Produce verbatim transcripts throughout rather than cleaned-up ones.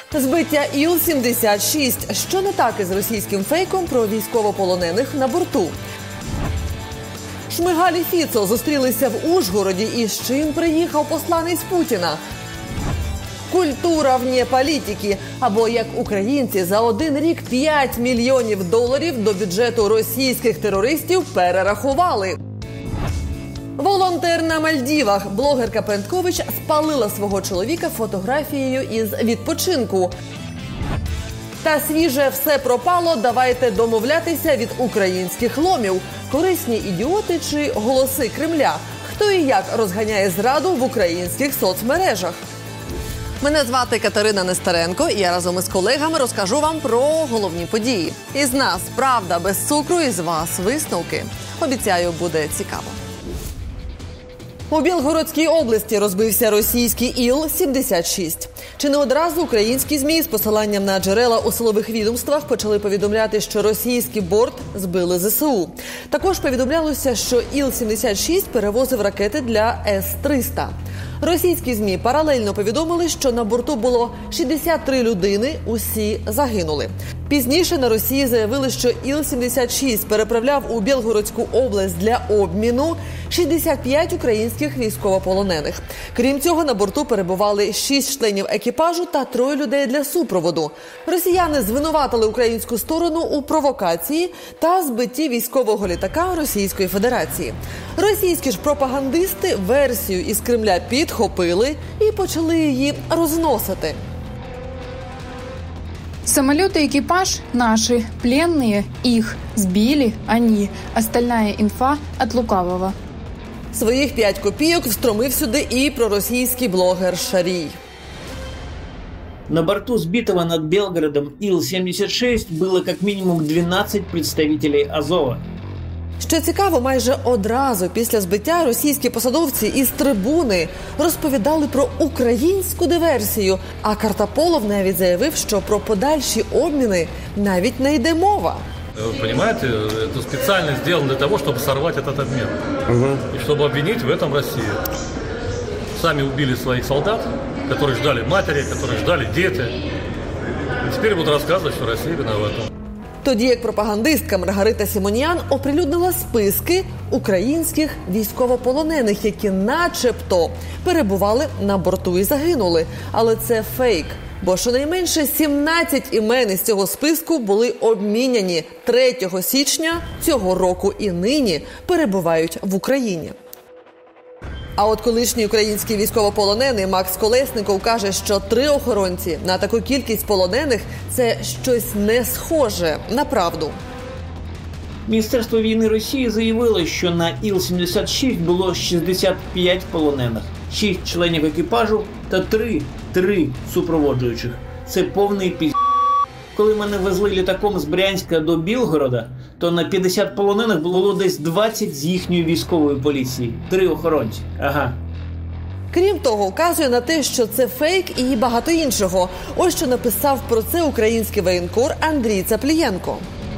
Збиття Іл сімдесят шість. Що не так із російським фейком про військовополонених на борту? Шмигаль і Фіцо зустрілися в Ужгороді. І з чим приїхав посланець Путіна? Культура вне політики. Або як українці за один рік п'ять мільйонів доларів до бюджету російських терористів перерахували. Волонтер на Мальдівах. Блогерка Пенткович спалила свого чоловіка фотографією із відпочинку. Та свіже все пропало, давайте домовлятися від українських ломів. Корисні ідіоти чи голоси Кремля? Хто і як розганяє зраду в українських соцмережах? Мене звати Катерина Нестеренко, і я разом із колегами розкажу вам про головні події. Із нас правда без цукру, із вас висновки. Обіцяю, буде цікаво. У Білгородській області розбився російський Іл сімдесят шість. Чи не одразу українські ЗМІ з посиланням на джерела у силових відомствах почали повідомляти, що російський борт збили ЗСУ. Також повідомлялося, що Іл сімдесят шість перевозив ракети для С триста. Російські ЗМІ паралельно повідомили, що на борту було шістдесят три людини, усі загинули. Пізніше на Росії заявили, що Іл сімдесят шість переправляв у Білгородську область для обміну шістдесят п'ять українських військовополонених. Крім цього, на борту перебували шість членів екіпажу та троє людей для супроводу. Росіяни звинуватили українську сторону у провокації та збитті військового літака Російської Федерації. Російські ж пропагандисти версію із Кремля підхопили і почали її розносити. Самолет и экипаж наши, пленные их, сбили они, остальная инфа от лукавого. Своїх п'ять копійок встромив сюди і проросійський блогер Шарій. На борту сбитого над Белгородом Ил семьдесят шесть было как минимум двенадцать представителей Азова. Що цікаво, майже одразу після збиття російські посадовці із трибуни розповідали про українську диверсію, а Картополов навіть заявив, що про подальші обміни навіть не йде мова. Вы понимаете, это специально сделано для того, чтобы сорвать этот обмен. Угу. И чтобы обвинить в этом Россию. Сами убили своих солдат, которые ждали матери, которые ждали дети. И теперь будут рассказывать, что Россия виновата. Тоді як пропагандистка Маргарита Симоніян оприлюднила списки українських військовополонених, які начебто перебували на борту і загинули. Але це фейк, бо щонайменше сімнадцять імен із цього списку були обміняні третього січня цього року і нині перебувають в Україні. А от колишній український військовополонений Макс Колесников каже, що три охоронці на таку кількість полонених – це щось не схоже на правду. Міністерство війни Росії заявило, що на Іл сімдесят шість було шістдесят п'ять полонених, шість членів екіпажу та три, три супроводжуючих. Це повний піз***. Коли мене везли літаком з Брянська до Білгорода, то на п'ятдесят полонених було десь двадцять з їхньої військової поліції. Три охоронці. Ага. Крім того, вказує на те, що це фейк і багато іншого. Ось що написав про це український воєнкор Андрій Цаплієнко.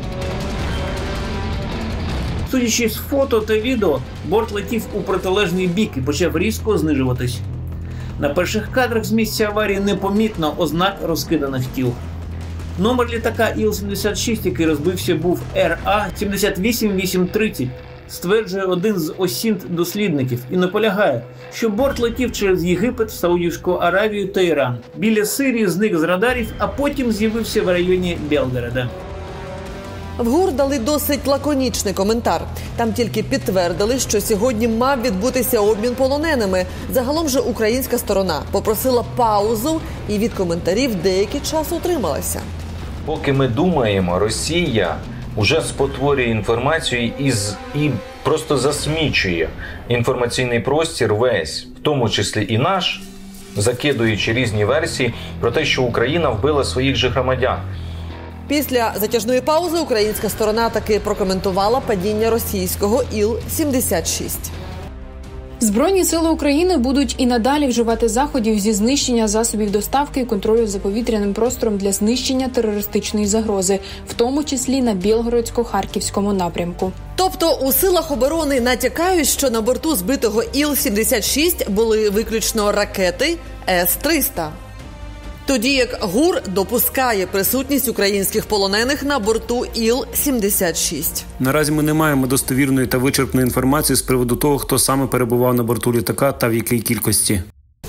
Судячи з фото та відео, борт летів у протилежний бік і почав різко знижуватись. На перших кадрах з місця аварії непомітно ознак розкиданих тіл. Номер літака Іл сімдесят шість, який розбився, був Р А сім вісім вісім тридцять, стверджує один з осінт-дослідників і наполягає, що борт летів через Єгипет, Саудівську Аравію та Іран. Біля Сирії зник з радарів, а потім з'явився в районі Белгорода. В ГУР дали досить лаконічний коментар. Там тільки підтвердили, що сьогодні мав відбутися обмін полоненими. Загалом же українська сторона попросила паузу і від коментарів деякий час утрималася. Поки ми думаємо, Росія вже спотворює інформацію і, з, і просто засмічує інформаційний простір весь, в тому числі і наш, закидуючи різні версії про те, що Україна вбила своїх же громадян. Після затяжної паузи українська сторона таки прокоментувала падіння російського Іл сімдесят шість. Збройні сили України будуть і надалі вживати заходів зі знищення засобів доставки і контролю за повітряним простором для знищення терористичної загрози, в тому числі на Білгородсько-Харківському напрямку. Тобто у силах оборони натякають, що на борту збитого Іл сімдесят шість були виключно ракети С триста. Тоді як ГУР допускає присутність українських полонених на борту Іл сімдесят шість. Наразі ми не маємо достовірної та вичерпної інформації з приводу того, хто саме перебував на борту літака та в якій кількості.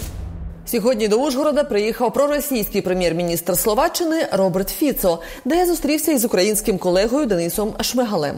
Сьогодні до Ужгорода приїхав проросійський прем'єр-міністр Словаччини Роберт Фіцо, де зустрівся із українським колегою Денисом Шмигалем.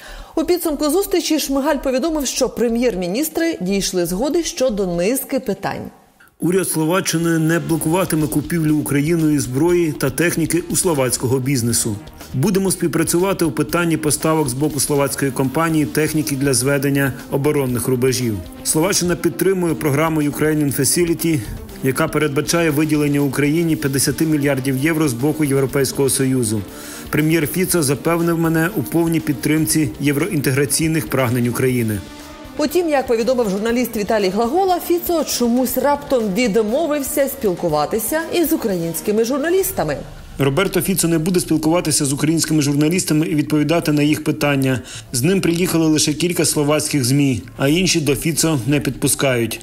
У підсумку зустрічі Шмигаль повідомив, що прем'єр-міністри дійшли згоди щодо низки питань. Уряд Словаччини не блокуватиме купівлю Україною зброї та техніки у словацького бізнесу. Будемо співпрацювати у питанні поставок з боку словацької компанії техніки для зведення оборонних рубежів. Словаччина підтримує програму Ukrainian Facility, яка передбачає виділення Україні п'ятдесят мільярдів євро з боку Європейського Союзу. Прем'єр Фіцо запевнив мене у повній підтримці євроінтеграційних прагнень України. Утім, як повідомив журналіст Віталій Глагола, Фіцо чомусь раптом відмовився спілкуватися із українськими журналістами. Роберто Фіцо не буде спілкуватися з українськими журналістами і відповідати на їх питання. З ним приїхали лише кілька словацьких ЗМІ, а інші до Фіцо не підпускають.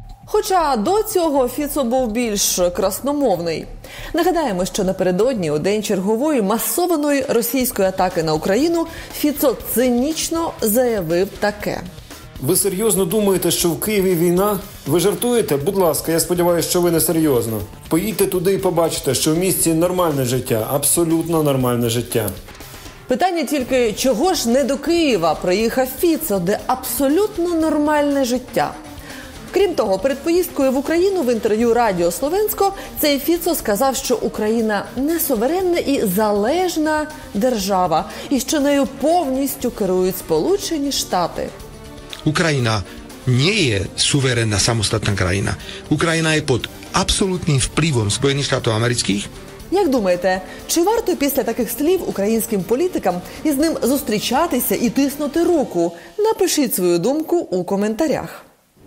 Хоча до цього Фіцо був більш красномовний. Нагадаємо, що напередодні, у день чергової масованої російської атаки на Україну, Фіцо цинічно заявив таке. Ви серйозно думаєте, що в Києві війна? Ви жартуєте? Будь ласка, я сподіваюся, що ви не серйозно. Поїдьте туди і побачите, що в місті нормальне життя, абсолютно нормальне життя. Питання тільки, чого ж не до Києва приїхав Фіцо, де абсолютно нормальне життя? Крім того, перед поїздкою в Україну в інтерв'ю Радіо Словенсько цей Фіцо сказав, що Україна не суверенна і залежна держава, і що нею повністю керують Сполучені Штати. Ukrajina nie je suverénna samostatná krajina. Ukrajina je pod absolútnym vplyvom Spojených štátov amerických. Як думаєте, чи варто після таких слів українським політикам із ним зустрічатися і тиснути руку? Напишіть свою думку у коментарях.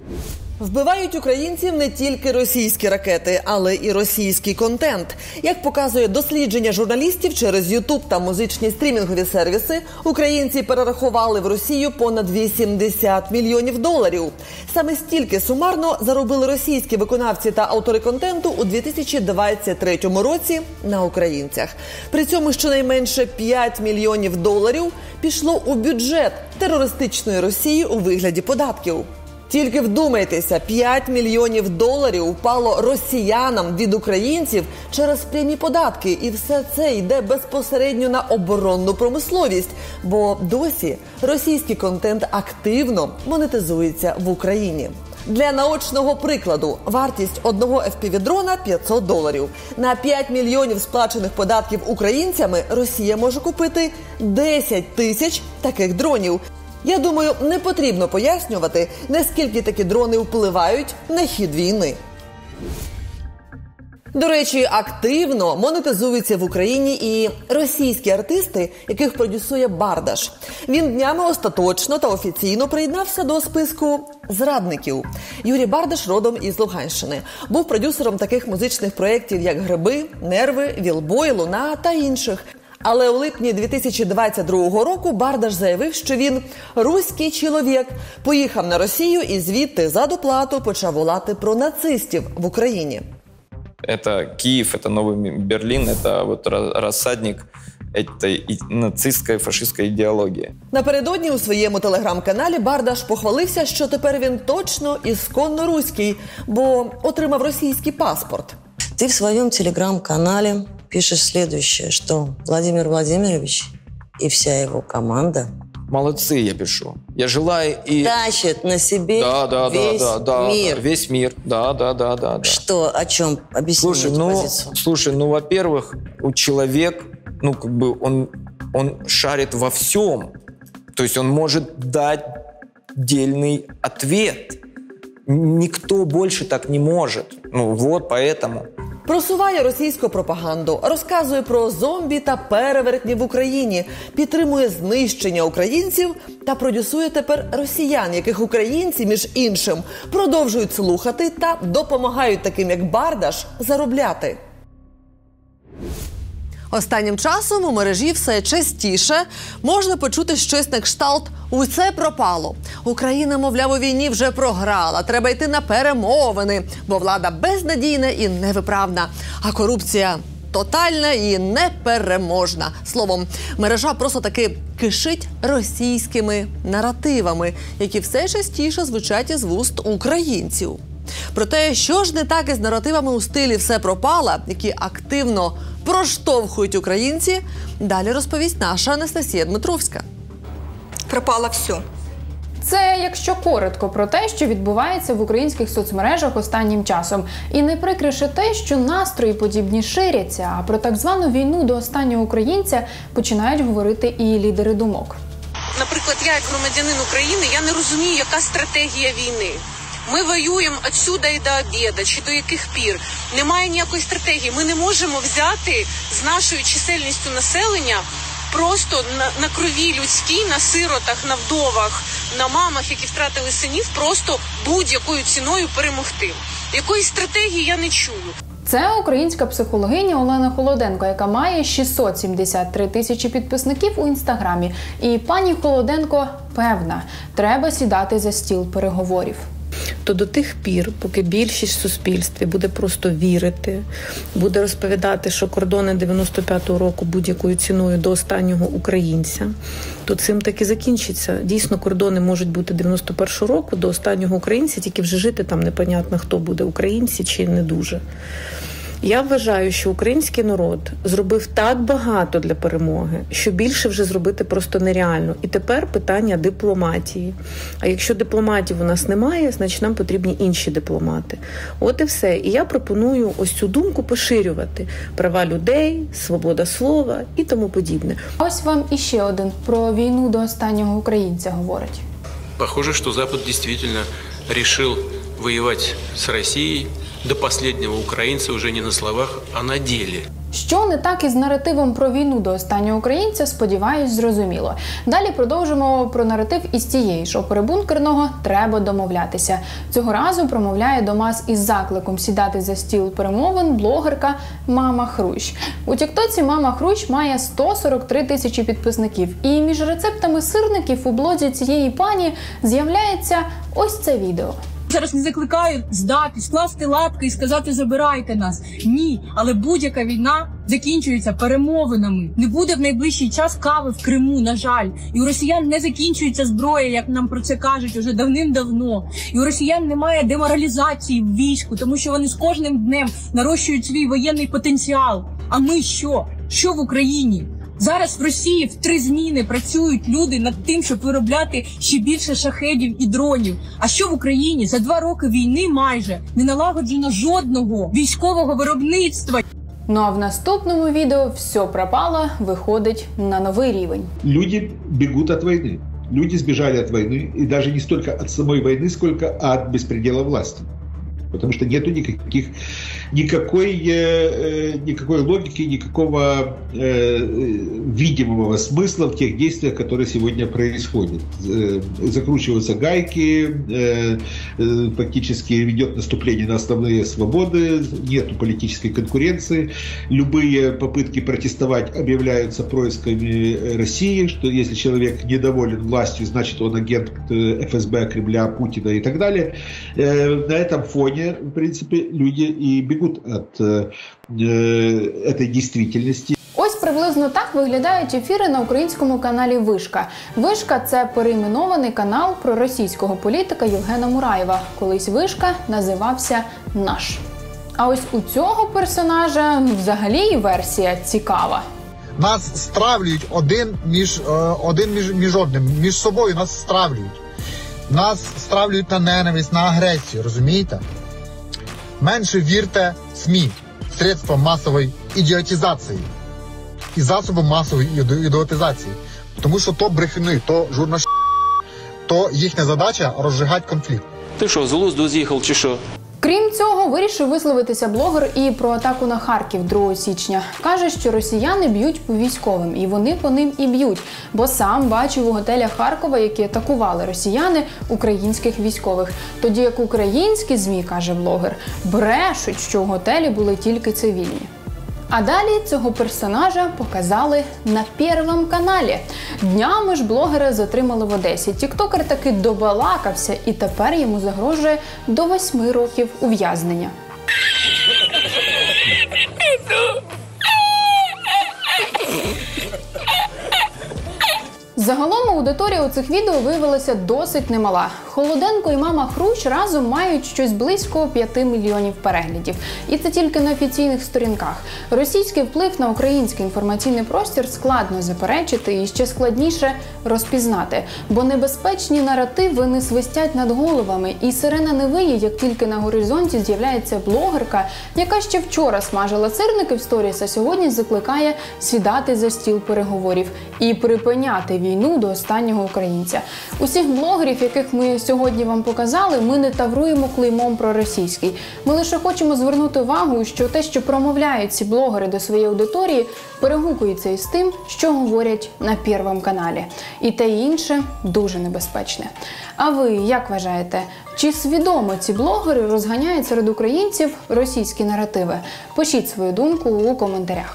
Вбивають українців не тільки російські ракети, але і російський контент. Як показує дослідження журналістів через Ютуб та музичні стрімінгові сервіси, українці перерахували в Росію понад вісімдесят мільйонів доларів. Саме стільки сумарно заробили російські виконавці та автори контенту у дві тисячі двадцять третьому році на українцях. При цьому щонайменше п'ять мільйонів доларів пішло у бюджет терористичної Росії у вигляді податків. Тільки вдумайтеся, п'ять мільйонів доларів впало росіянам від українців через прямі податки. І все це йде безпосередньо на оборонну промисловість. Бо досі російський контент активно монетизується в Україні. Для наочного прикладу, вартість одного еф пі ві-дрона – п'ятсот доларів. На п'ять мільйонів сплачених податків українцями Росія може купити десять тисяч таких дронів. Я думаю, не потрібно пояснювати, наскільки такі дрони впливають на хід війни. До речі, активно монетизуються в Україні і російські артисти, яких продюсує Бардаш. Він днями остаточно та офіційно приєднався до списку зрадників. Юрій Бардаш родом із Луганщини. Був продюсером таких музичних проєктів, як «Гриби», «Нерви», «Вілбой», «Луна» та інших. Але у липні дві тисячі двадцять другого року Бардаш заявив, що він руський чоловік, поїхав на Росію і звідти за доплату почав волати про нацистів в Україні. Это Киев, это Новый Берлин, это вот рассадник этой нацистської, фашистської ідеології. Напередодні у своєму телеграм-каналі Бардаш похвалився, що тепер він точно ісконно руський, бо отримав російський паспорт. Ти в своєму телеграм-каналі пишешь следующее, что Владимир Владимирович и вся его команда... Молодцы, я пишу. Я желаю и... Тащит на себе да, да, весь да, да, мир. Да, весь мир, да, да, да, да. да. Что, о чем? Объясни слушай, эту ну, позицию. Слушай, ну, во-первых, у человека, ну, как бы, он, он шарит во всем. То есть он может дать дельный ответ. Никто больше так не может. Ну, вот поэтому... Просуває російську пропаганду, розказує про зомбі та перевертні в Україні, підтримує знищення українців та продюсує тепер росіян, яких українці, між іншим, продовжують слухати та допомагають таким, як Бардаш, заробляти. Останнім часом у мережі все частіше можна почути щось на кшталт «Усе пропало». Україна, мовляв, у війні вже програла, треба йти на перемовини, бо влада безнадійна і невиправна, а корупція тотальна і непереможна. Словом, мережа просто таки кишить російськими наративами, які все частіше звучать із вуст українців. Про те, що ж не так із наративами у стилі «все пропало», які активно проштовхують українці, далі розповість наша Анастасія Дмитровська. Пропало все. Це, якщо коротко, про те, що відбувається в українських соцмережах останнім часом. І найприкріше те, що настрої подібні ширяться, а про так звану війну до останнього українця починають говорити і лідери думок. Наприклад, я як громадянин України, я не розумію, яка стратегія війни. Ми воюємо відсюди і до обіду, чи до яких пір. Немає ніякої стратегії. Ми не можемо взяти з нашою чисельністю населення просто на, на крові людській, на сиротах, на вдовах, на мамах, які втратили синів, просто будь-якою ціною перемогти. Якоїсь стратегії я не чую. Це українська психологиня Олена Холоденко, яка має шістсот сімдесят три тисячі підписників у Інстаграмі. І пані Холоденко певна, треба сідати за стіл переговорів. То до тих пір, поки більшість в суспільстві буде просто вірити, буде розповідати, що кордони дев'яносто п'ятого року будь-якою ціною до останнього українця, то цим таки закінчиться. Дійсно, кордони можуть бути дев'яносто першого року до останнього українця, тільки вже жити там непонятно, хто буде, українці чи не дуже. Я вважаю, що український народ зробив так багато для перемоги, що більше вже зробити просто нереально. І тепер питання дипломатії. А якщо дипломатів у нас немає, значить нам потрібні інші дипломати. От і все. І я пропоную ось цю думку поширювати. Права людей, свобода слова і тому подібне. Ось вам іще один про війну до останнього українця говорить. Похоже, что Запад действительно решил воевать с Россией до последнего украинца уже не на словах, а на деле. Що не так із наративом про війну до останнього українця, сподіваюсь, зрозуміло. Далі продовжимо про наратив із тієї ж опери бункерного «треба домовлятися». Цього разу промовляє до мас із закликом сідати за стіл перемовин блогерка Мама Хрущ. У тіктоці Мама Хрущ має сто сорок три тисячі підписників. І між рецептами сирників у блозі цієї пані з'являється ось це відео. Зараз не закликаю здати, скласти лапки і сказати «забирайте нас». Ні, але будь-яка війна закінчується перемовинами. Не буде в найближчий час кави в Криму, на жаль. І у росіян не закінчується зброя, як нам про це кажуть уже давним-давно. І у росіян немає деморалізації в війську, тому що вони з кожним днем нарощують свій воєнний потенціал. А ми що? Що в Україні? Зараз в Росії в три зміни працюють люди над тим, щоб виробляти ще більше шахедів і дронів. А що в Україні? За два роки війни майже не налагоджено жодного військового виробництва. Ну а в наступному відео «Все пропало» виходить на новий рівень. Люди бегут от войны. Люди сбежали от войны. И даже не столько от самой войны, сколько от беспредела власти. Потому что нету никаких, никакой, э, никакой логики, никакого э, видимого смысла в тех действиях, которые сегодня происходят. Э, закручиваются гайки, э, э, фактически ведет наступление на основные свободы, нету политической конкуренции. Любые попытки протестовать объявляются происками России, что если человек недоволен властью, значит он агент эф эс бэ, Кремля, Путина и так далее. Э, на этом фоне, в принципе, люди и бегут от э, этой действительности. Ось приблизно так виглядають ефіри на українському каналі «Вишка». «Вишка» – це перейменований канал про російського політика Євгена Мураєва. Колись «Вишка» називався «Наш». А ось у цього персонажа ну, взагалі версія цікава. Нас стравлюють один між, один між, між одним, між собою нас стравлюють. Нас стравлюють на ненависть, на агресію, розумієте? Менше вірте СМІ, средством масової ідіотизації і засобом масової ідіотизації. Тому що то брехни, то журналісти, то їхня задача розжигати конфлікт. Ти що, з глузду з'їхав чи що? Крім цього, вирішив висловитися блогер і про атаку на Харків другого січня. Каже, що росіяни б'ють по військовим, і вони по ним і б'ють. Бо сам бачив у готелях Харкова, які атакували росіяни, українських військових. Тоді як українські ЗМІ, каже блогер, брешуть, що в готелі були тільки цивільні. А далі цього персонажа показали на Первом каналі. Днями ж блогера затримали в Одесі. Тіктокер таки добалакався, і тепер йому загрожує до восьми років ув'язнення. Загалом аудиторія у цих відео виявилася досить немала. Холоденко і мама Хрущ разом мають щось близько п'яти мільйонів переглядів. І це тільки на офіційних сторінках. Російський вплив на український інформаційний простір складно заперечити і ще складніше розпізнати. Бо небезпечні наративи не свистять над головами, і сирена не виє, як тільки на горизонті з'являється блогерка, яка ще вчора смажила сирники в сторіс, а сьогодні закликає сідати за стіл переговорів і припиняти війну до останнього українця. Усіх блогерів, яких ми сьогодні вам показали, ми не тавруємо клеймом проросійський. Ми лише хочемо звернути увагу, що те, що промовляють ці блогери до своєї аудиторії, перегукується із тим, що говорять на Первом каналі. І те і інше дуже небезпечне. А ви як вважаєте, чи свідомо ці блогери розганяють серед українців російські наративи? Пишіть свою думку у коментарях.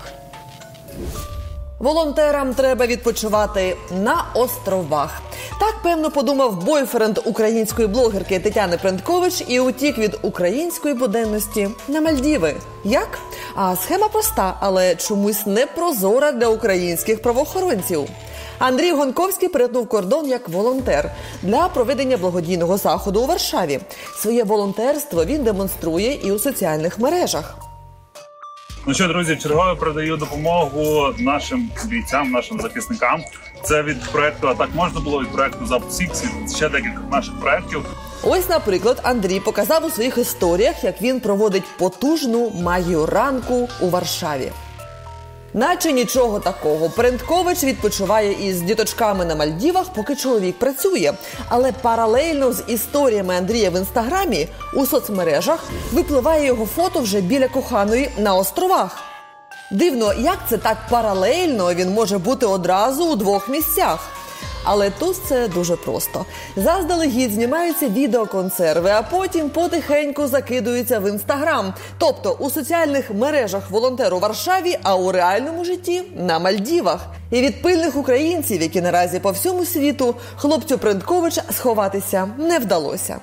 Волонтерам треба відпочивати на островах. Так, певно, подумав бойфренд української блогерки Тетяни Принткович і утік від української буденності на Мальдіви. Як? А схема проста, але чомусь непрозора для українських правоохоронців. Андрій Гонковський перетнув кордон як волонтер для проведення благодійного заходу у Варшаві. Своє волонтерство він демонструє і у соціальних мережах. Ну що, друзі, чергове передаю допомогу нашим бійцям, нашим захисникам. Це від проєкту «А так можна було», від проєкту «Запад Сікс», від ще декілька наших проєктів. Ось, наприклад, Андрій показав у своїх історіях, як він проводить потужну магію ранку у Варшаві. Наче нічого такого. Принткович відпочиває із діточками на Мальдівах, поки чоловік працює. Але паралельно з історіями Андрія в інстаграмі у соцмережах випливає його фото вже біля коханої на островах. Дивно, як це так паралельно він може бути одразу у двох місцях? Але тут це дуже просто. Заздалегідь знімаються відеоконсерви, а потім потихеньку закидуються в Інстаграм. Тобто у соціальних мережах волонтер у Варшаві, а у реальному житті на Мальдівах. І від пильних українців, які наразі по всьому світу, хлопцю Принтковича сховатися не вдалося.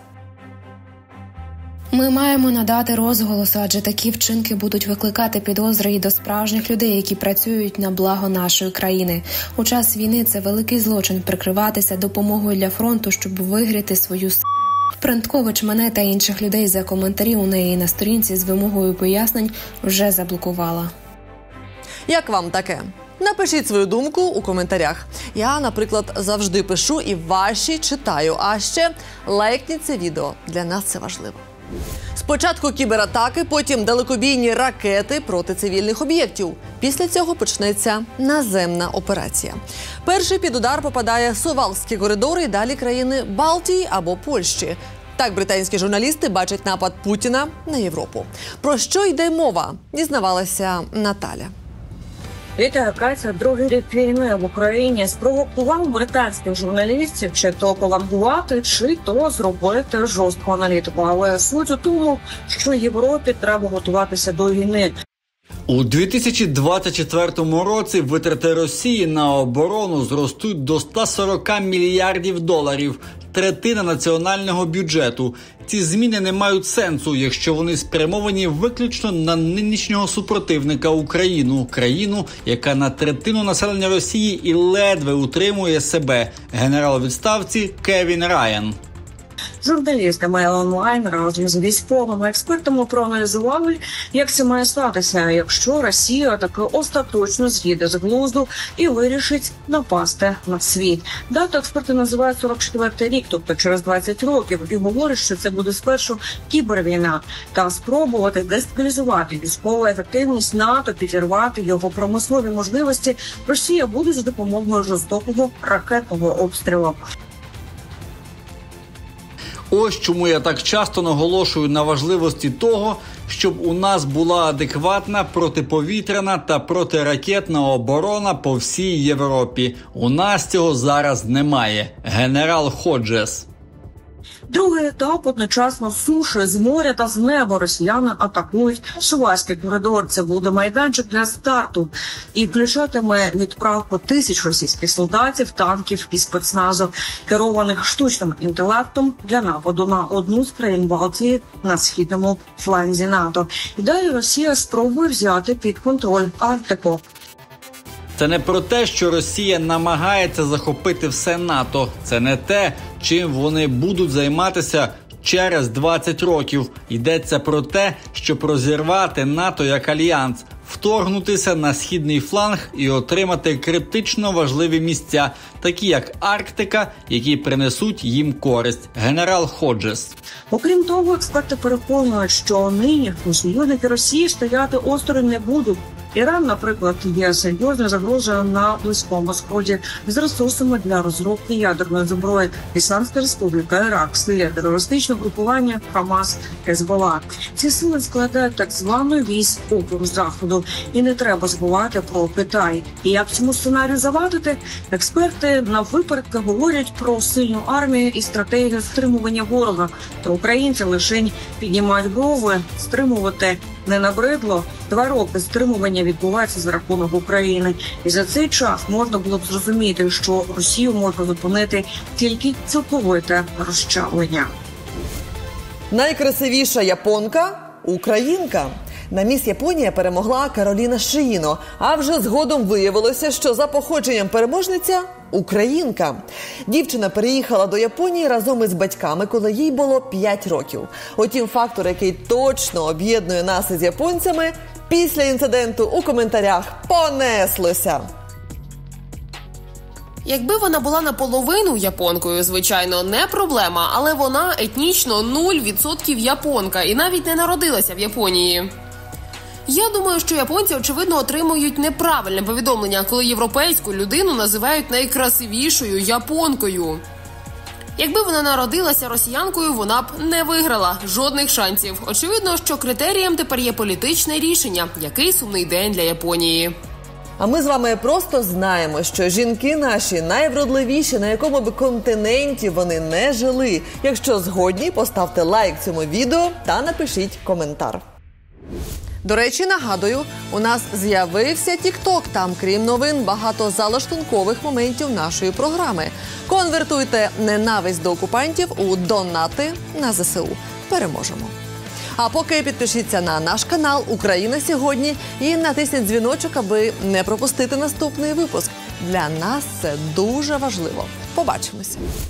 Ми маємо надати розголосу, адже такі вчинки будуть викликати підозри і до справжніх людей, які працюють на благо нашої країни. У час війни це великий злочин прикриватися допомогою для фронту, щоб вигріти свою с***. Принткович мене та інших людей за коментарі у неї на сторінці з вимогою пояснень вже заблокувала. Як вам таке? Напишіть свою думку у коментарях. Я, наприклад, завжди пишу і ваші читаю. А ще лайкніть це відео. Для нас це важливо. Спочатку кібератаки, потім далекобійні ракети проти цивільних об'єктів. Після цього почнеться наземна операція. Перший під удар попадає Сувалський коридор і далі країни Балтії або Польщі. Так британські журналісти бачать напад Путіна на Європу. Про що йде мова? Дізнавалася Наталя. Вітаю, Катя. Другий рік війни в Україні спровокував британських журналістів чи то колаборувати, чи то зробити жорстку аналітику. Але суть у тому, що Європі треба готуватися до війни. У дві тисячі двадцять четвертому році витрати Росії на оборону зростуть до ста сорока мільярдів доларів, третина національного бюджету. Ці зміни не мають сенсу, якщо вони спрямовані виключно на нинішнього супротивника Україну, країну, яка на третину населення Росії і ледве утримує себе. Генерал у відставці Кевін Райан. Журналісти Mail Online разом з військовими експертами проаналізували, як це має статися, якщо Росія таки остаточно з'їде з глузду і вирішить напасти на світ. Дату експерти називають сорок четвертий рік, тобто через двадцять років, і говорять, що це буде спершу кібервійна та спробувати дестабілізувати військову ефективність НАТО, підірвати його промислові можливості. Росія буде за допомогою жорстокого ракетного обстрілу. Ось чому я так часто наголошую на важливості того, щоб у нас була адекватна протиповітряна та протиракетна оборона по всій Європі. У нас цього зараз немає. Генерал Ходжес. Другий етап одночасно з суші, з моря та з неба росіяни атакують Сувальський коридор. Це буде майданчик для старту і включатиме відправку тисяч російських солдатів, танків і спецназу, керованих штучним інтелектом для нападу на одну з країн Балтії на східному фланзі НАТО. І далі Росія спробує взяти під контроль Арктику. Це не про те, що Росія намагається захопити все НАТО. Це не те, чим вони будуть займатися через двадцять років. Йдеться про те, щоб розірвати НАТО як альянс, вторгнутися на східний фланг і отримати критично важливі місця, такі як Арктика, які принесуть їм користь. Генерал Ходжес. Окрім того, експерти переконують, що нині союзники Росії стояти осторонь не будуть. Іран, наприклад, є серйозною загрозою на Близькому Сході з ресурсами для розробки ядерної зброї. Ісламська республіка, Ірак, Сирія, терористичне групування Хамас, Хезболла. Ці сили складають так звану вісь опору Заходу. І не треба забувати про Китай. І як цьому сценарію завадити? Експерти наввипередки говорять про сильну армію і стратегію стримування ворога. То українці лише піднімають брови, стримувати не набридло. Два роки стримування відбувається за рахунок України. І за цей час можна було б зрозуміти, що Росію можна зупинити тільки цілковите розчавлення. Найкрасивіша японка – українка. На міс Японія перемогла Кароліна Шиїно, а вже згодом виявилося, що за походженням переможниця – українка. Дівчина переїхала до Японії разом із батьками, коли їй було п'ять років. Утім, фактор, який точно об'єднує нас із японцями, після інциденту у коментарях понеслося. Якби вона була наполовину японкою, звичайно, не проблема, але вона етнічно нуль відсотків японка і навіть не народилася в Японії. Я думаю, що японці, очевидно, отримують неправильне повідомлення, коли європейську людину називають найкрасивішою японкою. Якби вона народилася росіянкою, вона б не виграла. Жодних шансів. Очевидно, що критерієм тепер є політичне рішення. Який сумний день для Японії. А ми з вами просто знаємо, що жінки наші найвродливіші, на якому б континенті вони не жили. Якщо згодні, поставте лайк цьому відео та напишіть коментар. До речі, нагадую, у нас з'явився тік-ток. Там, крім новин, багато залаштункових моментів нашої програми. Конвертуйте ненависть до окупантів у донати на зе се у. Переможемо. А поки підпишіться на наш канал «Україна сьогодні» і натисніть дзвіночок, аби не пропустити наступний випуск. Для нас це дуже важливо. Побачимося.